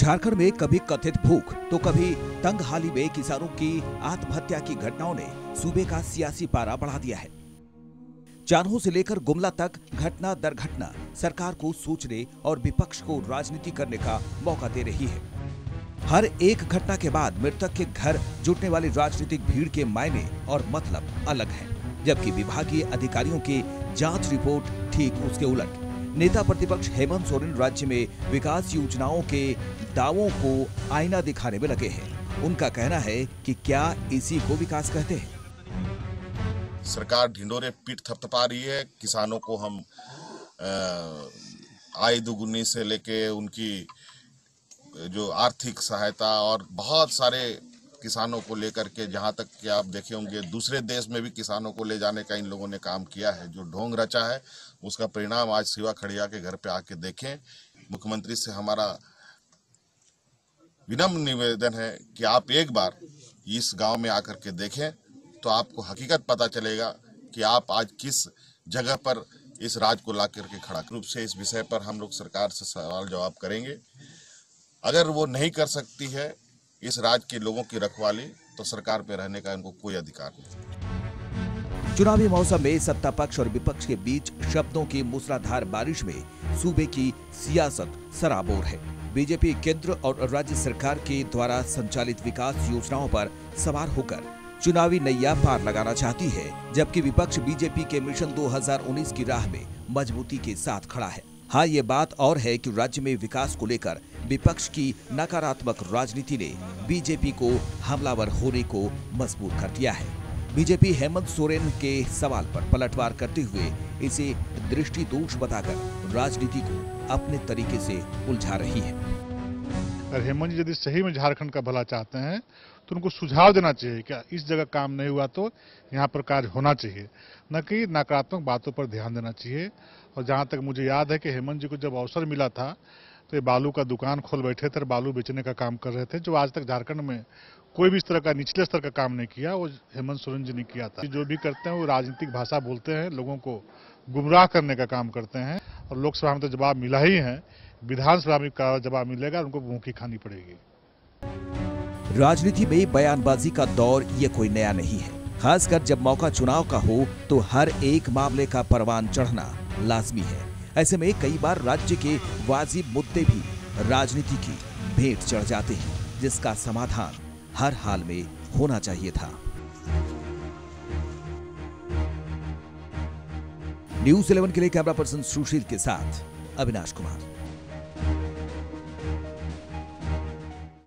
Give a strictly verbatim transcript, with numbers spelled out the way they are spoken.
झारखंड में कभी कथित भूख तो कभी तंगहाली में किसानों की आत्महत्या की घटनाओं ने सूबे का सियासी पारा बढ़ा दिया है। चान्हो से लेकर गुमला तक घटना दर घटना सरकार को सोचने और विपक्ष को राजनीति करने का मौका दे रही है। हर एक घटना के बाद मृतक के घर जुटने वाली राजनीतिक भीड़ के मायने और मतलब अलग हैं, जबकि विभागीय अधिकारियों की जांच रिपोर्ट ठीक उसके उलट। नेता प्रतिपक्ष हेमंत सोरेन राज्य में विकास योजनाओं के दावों को आईना दिखाने में लगे हैं। उनका कहना है कि क्या इसी को विकास कहते हैं। सरकार ढिंडोरे पीठ थपथपा रही है। किसानों को हम आय दुगुनी से लेके उनकी जो आर्थिक सहायता और बहुत सारे किसानों को लेकर के, जहां तक कि आप देखे होंगे दूसरे देश में भी किसानों को ले जाने का इन लोगों ने काम किया है। जो ढोंग रचा है उसका परिणाम आज शिवा खड़िया के घर पे आके देखें। मुख्यमंत्री से हमारा विनम्र निवेदन है कि आप एक बार इस गांव में आकर के देखें तो आपको हकीकत पता चलेगा कि आप आज किस जगह पर इस राज को ला करके खड़ा। रूप से इस विषय पर हम लोग सरकार से सवाल जवाब करेंगे। अगर वो नहीं कर सकती है इस राज्य के लोगों की रखवाली, तो सरकार पे रहने का इनको कोई अधिकार नहीं। चुनावी मौसम में सत्ता पक्ष और विपक्ष के बीच शब्दों की मूसलाधार बारिश में सूबे की सियासत सराबोर है। बीजेपी केंद्र और राज्य सरकार के द्वारा संचालित विकास योजनाओं पर सवार होकर चुनावी नैया पार लगाना चाहती है, जबकि विपक्ष बीजेपी के मिशन दो हज़ार उन्नीस की राह में मजबूती के साथ खड़ा है। हाँ, ये बात और है कि राज्य में विकास को लेकर विपक्ष की नकारात्मक राजनीति ने बीजेपी को हमलावर होने को मजबूर कर दिया है। बीजेपी हेमंत सोरेन के सवाल पर पलटवार करते हुए इसे दृष्टि दोष बताकर राजनीति को अपने तरीके से उलझा रही है। अगर हेमंत जी यदि सही में झारखंड का भला चाहते हैं तो उनको सुझाव देना चाहिए कि इस जगह काम नहीं हुआ तो यहाँ पर कार्य होना चाहिए, न कि नकारात्मक बातों पर ध्यान देना चाहिए। और जहाँ तक मुझे याद है कि हेमंत जी को जब अवसर मिला था तो ये बालू का दुकान खोल बैठे थे, बालू बेचने का काम कर रहे थे, जो आज तक झारखंड में कोई भी इस तरह का निचले स्तर का काम नहीं किया, वो हेमंत सोरेन जी ने किया था। जो भी करते हैं वो राजनीतिक भाषा बोलते हैं, लोगों को गुमराह करने का काम करते हैं। और लोकसभा में तो जवाब मिला ही है, विधानसभा में का जवाब मिलेगा, उनको मुंह की खानी पड़ेगी। राजनीति में बयानबाजी का दौर ये कोई नया नहीं है। खासकर जब मौका चुनाव का हो तो हर एक मामले का परवान चढ़ना लाजमी है। ऐसे में कई बार राज्य के वाजिब मुद्दे भी राजनीति की भेंट चढ़ जाते हैं, जिसका समाधान हर हाल में होना चाहिए था। न्यूज़ इलेवन के लिए कैमरा पर्सन सुशील के साथ अविनाश कुमार।